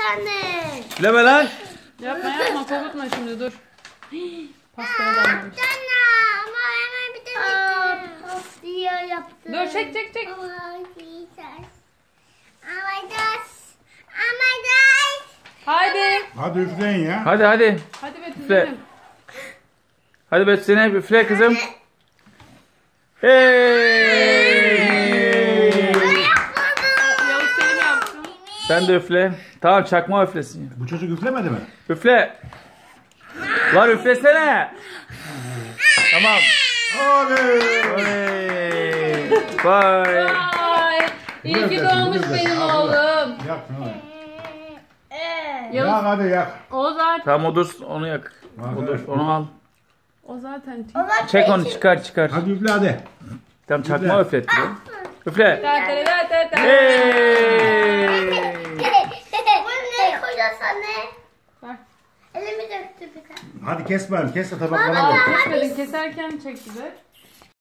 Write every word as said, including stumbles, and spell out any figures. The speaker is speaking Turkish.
anne. Üfleme lan. Yapma yapma korkutma şimdi dur. Pastaya damlamış. Ama hemen bir tane diye yaptım. Dur çek çek çek. Oh my god. Oh my god. Haydi. Hadi üfleyin ya. Hadi hadi. Hadi Betül Üfle. gidelim. Hadi Betül Zeynep üfle kızım. Hey. Yavuz Selim yapsın. Sen de üfle. Tamam çakma üflesin. Ya. Bu çocuk üflemedi mi? Üfle. Lan üflesene. Tamam. Oley. Oley. Bye. Ay. İyi ki doğmuş benim oğlum. Yak şunu. Yak Yavuz, hadi yak. o zaten Tamam o dur onu yak. O dur onu al. o zaten Çek onu çıkar çıkar. Hadi üfle hadi. Tamam çakma üflet. Üfle. Ta ta ta ta ta. Hey. Bunu ne koyacağız anne? Bak. Elimi döktü bir tane. Hadi kes bari kes de tabaklara koy. Kesmedin keserken çek biber.